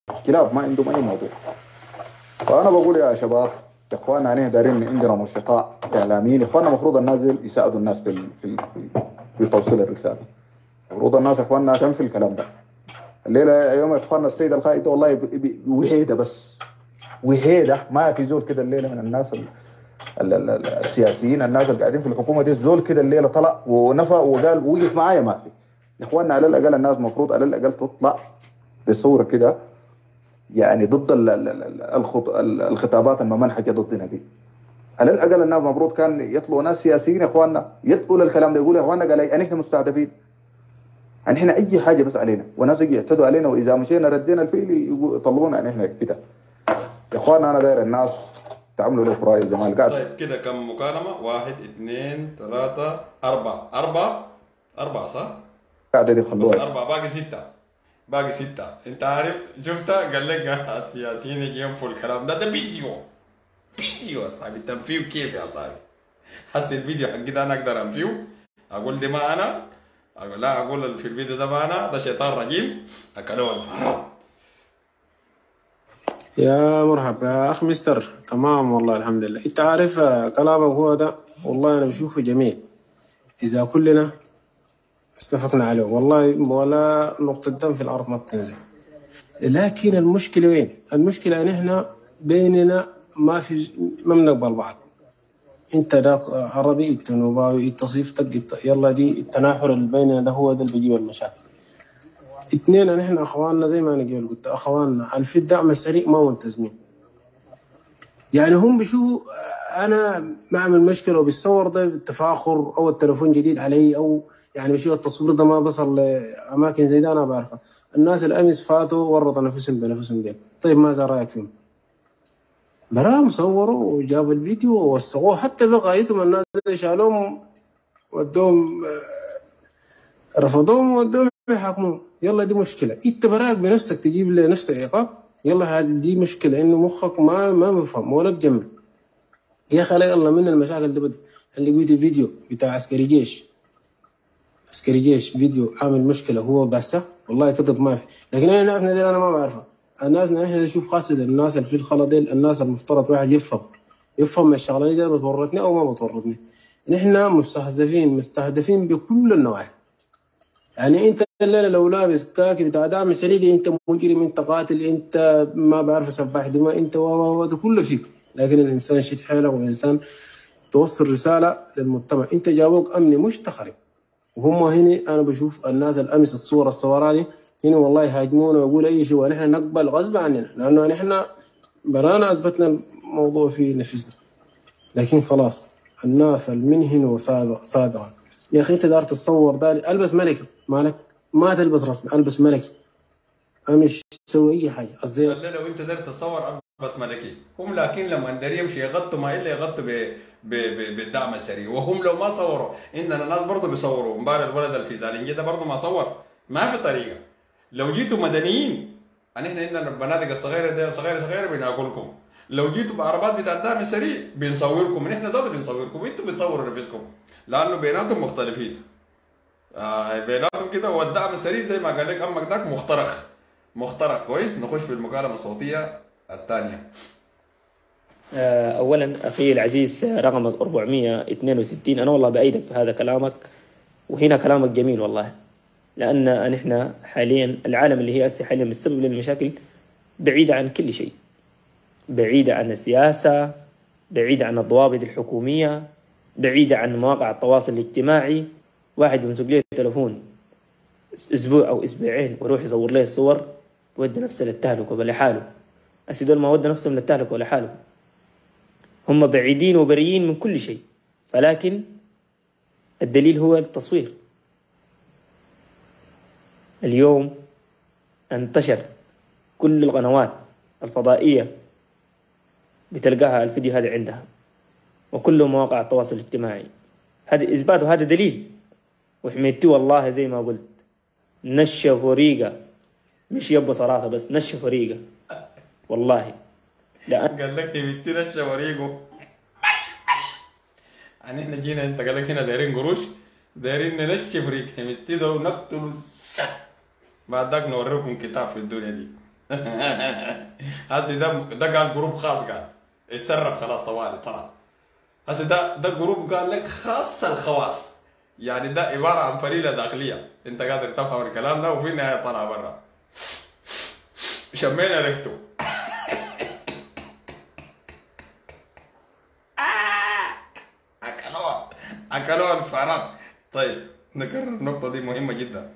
كلاب ما عندهم اي موضوع. فانا بقول يا شباب، يا اخواننا احنا دايرين عندنا ملتقى اعلاميين. يا اخواننا المفروض الناس دي يساعدوا الناس في توصيل الرساله. المفروض الناس يا اخواننا تنفي الكلام ده. الليله يوم يا اخواننا السيد القائد ده والله وهيده بس، وهيده ما في زول كده الليله من الناس السياسيين، الناس اللي قاعدين في الحكومه دي، الزول كده الليله طلع ونفى وقال وقف معايا ما في. يا اخواننا على الاقل الناس المفروض على الاقل تطلع بصوره كده، يعني ضد الخطابات الممنهجه ضدنا دي. على الاقل الناس المفروض كان يطلعوا ناس سياسيين يا اخواننا يقولوا الكلام ده، يقولوا يا اخواننا قال ان احنا مستهدفين، ان احنا اي حاجه بس علينا، وناس يجي يعتدوا علينا، واذا مشينا ردينا الفيل يطلعونا ان احنا كده. يا اخواننا انا داير الناس تعملوا له فراي الجمال قاعد. طيب كده كم مكالمة؟ واحد اثنين ثلاثة أربعة، أربعة صح؟ قاعده دي بس خلوها. أربعة، باقي ستة. باقي ستة. أنت عارف شفتها؟ قال لك السياسيين يجي ينفوا الكلام ده فيديو. فيديو يا صاحبي، تنفيه كيف يا صاحبي؟ حسي الفيديو حقي ده أنا أقدر أنفيه؟ أقول دي ما أنا؟ أقول لا، أقول في الفيديو ده ما أنا، ده شيطان رجيم أكلوه الفراد. يا مرحبا يا أخ مستر، تمام والله الحمد لله. أنت عارف كلامك هو ده والله أنا بشوفه جميل إذا كلنا اتفقنا عليه، والله ولا نقطة دم في الأرض ما بتنزل. لكن المشكلة وين؟ المشكلة إن إحنا بيننا ما بنقبل بعض. أنت ده عربي، أنت نوباوي، أنت صيفتك، يلا دي التناحر اللي بيننا ده هو ده اللي بيجيب المشاكل. اتنين ان احنا اخواننا زي ما انا قلت، اخواننا في الدعم السريع ما ملتزمين. يعني هم بيشوفوا انا بعمل مشكله وبيتصور ده بالتفاخر، او التليفون جديد علي، او يعني بشوف التصوير ده ما بصل لاماكن زي ده انا بعرفها. الناس الامس فاتوا ورطوا نفسهم بنفسهم ديل. طيب ماذا رايك فيهم؟ براهم صوروا وجابوا الفيديو ووثقوه، حتى بغايتهم الناس شالوهم ودوهم رفضوهم وودوهم يحاكموهم. يلا دي مشكله، انت براك بنفسك تجيب لنفسك عقاب؟ يلا هذه دي مشكله انه مخك ما بفهم ولا بجمع. يا خلق الله من المشاكل دي بدي. اللي قلت فيديو بتاع عسكري جيش، عسكري جيش فيديو عامل مشكله هو بس، والله كذب ما في. لكن انا الناس دي انا ما بعرفها. الناس احنا نشوف خاصه الناس اللي في الخلا دي، الناس المفترض واحد يفهم من الشغله دي بتورطني او ما بتورطني. نحن مستهدفين بكل النواحي. يعني انت الليله لو لابس كاكي بتاع دعم سريع انت مجرم، انت قاتل، انت ما بعرف سفاح دماء، انت ده كله فيك. لكن الانسان شد حيله، والانسان توصل رساله للمجتمع. انت جابوك امني مش تخرب. وهم هنا انا بشوف الناس الامس الصوره الصوراني هنا والله يهاجمونا ويقول اي شيء، ونحن نقبل غصب عننا لانه نحن برانا اثبتنا الموضوع في نفسنا. لكن خلاص الناس المنهن صادقا. يا اخي انت قاعد تتصور ده البس ملكي مالك، ما تلبس رسمي، البس ملكي مش تسوي اي حاجه الزين. الليلة وانت داير تتصور بس ملكي هم، لكن لما ندري يمشي يغطوا ما الا يغطوا بالدعم السريع. وهم لو ما صوروا، عندنا ناس برضه بيصوروا. امبارح الولد اللي في زالنجي ده برضه ما صور، ما في طريقه. لو جيتوا مدنيين، احنا عندنا البنادق الصغيره دي صغيره بناكلكم. لو جيتوا بعربات بتاع الدعم السريع بنصوركم، نحن ذات بنصوركم، انتوا بتصوروا نفسكم، لانه بيناتهم مختلفين. بيناتهم كده. والدعم السريع زي ما قال لك امك داك مخترق كويس. نخش في المكالمه الصوتيه الثانيه. أولا أخي العزيز رقمك 462، أنا والله بأيدك في هذا كلامك، وهنا كلامك جميل والله. لأن نحن حاليا العالم اللي هي هسه حاليا بتسبب للمشاكل بعيدة عن كل شيء، بعيدة عن السياسة، بعيدة عن الضوابط الحكومية، بعيدة عن مواقع التواصل الاجتماعي. واحد بيمسك له تلفون أسبوع أو أسبوعين ويروح يصور له الصور، ودى نفسه للتهلكة ولا حاله. أسيدول ما ودى نفسهم للتهلكة ولا حاله، هم بعيدين وبريين من كل شيء. فلكن الدليل هو التصوير. اليوم انتشر كل القنوات الفضائية بتلقاها الفيديو هذا عندها، وكل مواقع التواصل الاجتماعي. هذا إثبات وهذا دليل. وحميتي والله زي ما قلت نشف وريقة، مش يبقى صراحة بس نشف وريقة والله. لأن قال لك تبي نشف وريقه. يعني احنا جينا، انت قال لك هنا دايرين قروش، دايرين ننشف ريق همتي ده ونقتل. بعد ذاك نوريكم كتاب في الدنيا دي. هسه ده قال جروب خاص، قال اتسرب خلاص طوالي طلع. هسه ده جروب قال لك خاص الخواص، يعني ده عباره عن فريله داخليه، انت قادر تفهم الكلام ده، وفي النهايه طلع برا. شمينا ريحته. اكلوها الفارات. طيب نكرر النقطه دي مهمه جدا.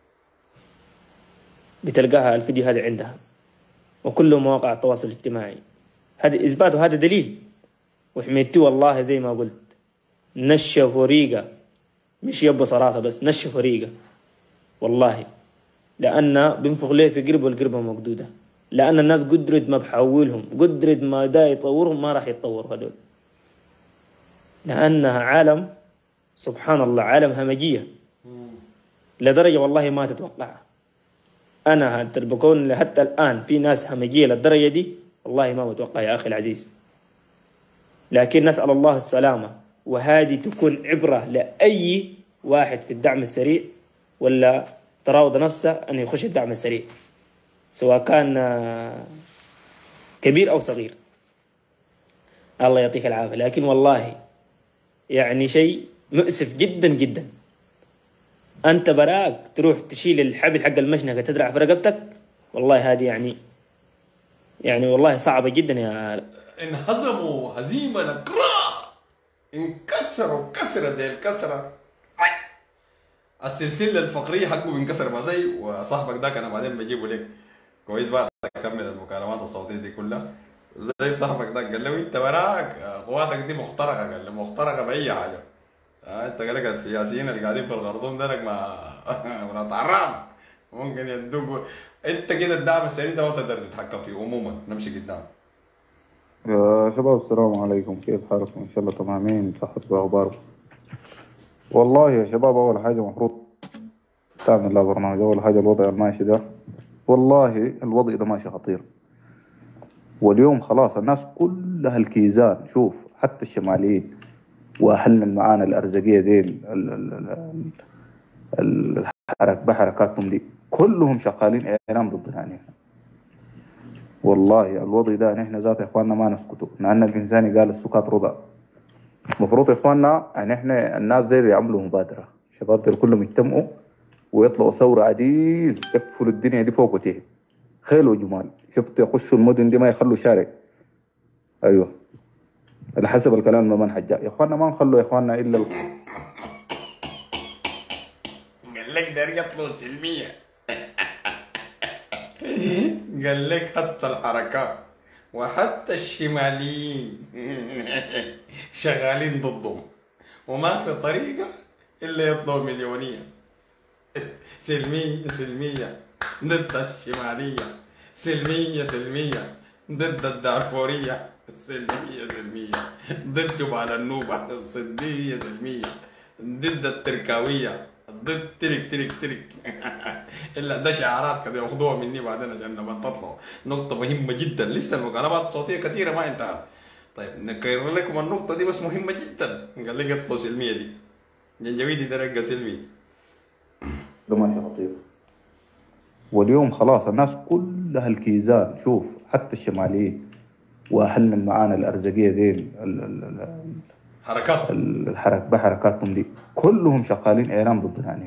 بتلقاها الفيديو هذا عندها وكله مواقع التواصل الاجتماعي. هذا إثبات وهذا دليل. وحميدتي والله زي ما قلت نشف وريقة، مش يبص راسه بس، نشف وريقة والله، لأن بينفخ ليه في قرب والقربة مقدودة، لأن الناس قدرت ما بحولهم، قدرت ما دا يطورهم ما راح يتطوروا هذول، لأنها عالم سبحان الله، عالم همجية لدرجة والله ما تتوقعها. أنا بكون حتى الآن في ناس همجية للدرجة دي والله ما متوقع يا أخي العزيز، لكن نسأل الله السلامة، وهذه تكون عبرة لأي واحد في الدعم السريع ولا تراود نفسه أن يخش الدعم السريع، سواء كان كبير أو صغير، الله يعطيك العافية. لكن والله يعني شيء مؤسف جدا جدا، أنت براك تروح تشيل الحبل حق المشنقة تدرع في رقبتك، والله هذه يعني والله صعبة جدا يا. انهزموا هزيمة نكراء، انكسروا كسرة زي الكسرة. السلسلة الفقرية حقه بينكسر ما زي وصاحبك ده أنا بعدين بجيبه لك كويس بقى أكمل المكالمات الصوتية دي كلها. زي صاحبك ده قال له أنت وراك قواتك دي مخترقة، قال له مخترقة بأي حاجة. أنت قال لك السياسيين اللي قاعدين في الخرطوم ده ما مرات حرام ممكن يدوك أنت كده الدعم السريع ده ما تقدر تتحكم فيه. عموما نمشي قدام. يا شباب السلام عليكم، كيف حالكم؟ ان شاء الله تمامين، صحتكم واخباركم. والله يا شباب اول حاجه المفروض تعمل لها برنامج. اول حاجه الوضع الماشي ده، والله الوضع ده ماشي خطير، واليوم خلاص الناس كلها الكيزان، شوف حتى الشماليين واهلنا معانا الارزقيه دي بحركاتهم دي كلهم شغالين اعلام ضدنا. يعني والله الوضع ده نحن ذات يا اخواننا ما نسكتوا، لان الانسان قال السكات رضا. المفروض يا اخواننا يعني احنا الناس دي يعملوا مبادره، الشباب دول كلهم يجتمعوا ويطلعوا ثوره عديد، يقفلوا الدنيا دي فوق وتحت، خيل وجمال. شفت يخشوا المدن دي ما يخلوا شارع. ايوه على حسب الكلام ما منحج يا اخواننا، ما نخلوا يا اخواننا الا قال لك ده يطلعوا سلمية. قال لك حتى الحركات وحتى الشماليين شغالين ضدهم، وما في طريقة إلا يطلعوا مليونية. سلمية سلمية ضد الشمالية، سلمية سلمية ضد الدارفورية، سلمية سلمية ضد جبال النوبة، سلمية سلمية ضد التركاوية، ضد ترك ترك ترك. الا ده شعارات كده ياخذوها مني بعدين عشان نبقى تطلعوا. نقطة مهمة جدا، لسه المكالمات الصوتية كثيرة ما انتهت. طيب نكرر لكم النقطة دي بس مهمة جدا. قال لي اطلعوا سلمية دي، جنجويدي ده رقة سلمي. ده ماشي خطير، واليوم خلاص الناس كلها الكيزان، شوف حتى الشماليين واهلنا معانا الارزقيه دي بحركاتهم دي كلهم شغالين اعلام ضدنا. يعني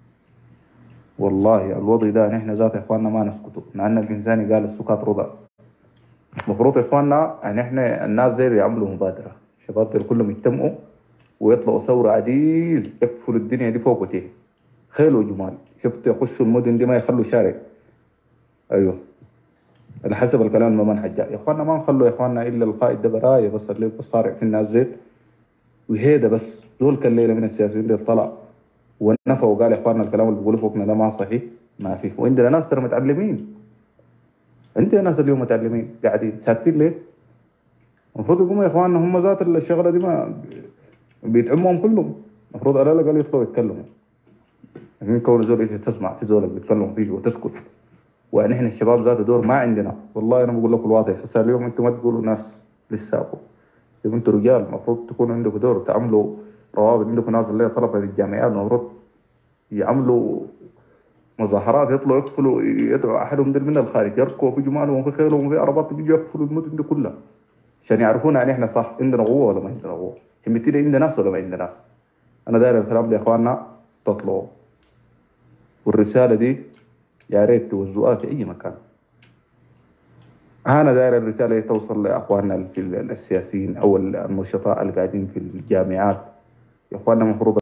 والله الوضع ده نحن ذات يا اخواننا ما نسكتوا، لان الانسان قال السكات رضا. المفروض يا اخواننا يعني احنا الناس دي يعملوا مبادره، الشباب دول كلهم يجتمعوا ويطلعوا ثوره عديد، يقفلوا الدنيا دي فوق وتحت، خيل وجمال. شفت يخشوا المدن دي ما يخلوا شارع. ايوه على حسب الكلام ما منحج يا اخواننا، ما نخلوا يا اخواننا الا القائد ده برايه بس اللي صارع في الناس زيت وهيدا بس. دول كان ليله من السياسيين اللي طلع ونفى وقال يا اخواننا الكلام اللي بيقولوا فوقنا ده ما صحيح، ما في. وعندنا ناس ترى متعلمين، عندنا ناس اليوم متعلمين قاعدين ساكتين ليه؟ المفروض يقوموا يا اخواننا هم ذات الشغله دي ما بيتعمهم كلهم، المفروض على الاقل يطلعوا يتكلموا. من كون زول ايش تسمع في زولك بيتكلم فيه وتسكت، ونحن الشباب ذات دور ما عندنا. والله انا بقول لكم الواضح، هسه اليوم انتم ما تقولوا ناس لساكم، انتم رجال المفروض تكون عندكم دور، تعملوا روابط، عندكم ناس اللي طلبه في الجامعات المفروض يعملوا مظاهرات يطلعوا يقتلوا، يدعوا احدهم دل من الخارج، يركبوا في جمالهم في خيلهم في عربات بيجوا يقتلوا المدن دي كلها عشان يعرفونا ان احنا صح، عندنا قوه ولا ما عندنا قوه، همتي دي عندنا ناس ولا ما عندنا ناس. انا داير الكلام ده يا اخواننا تطلعوا، والرساله دي يا ريت توزعوها في اي مكان. انا داير الرساله توصل لاخواننا السياسيين او النشطاء اللي قاعدين في الجامعات. يا اخواننا المفروض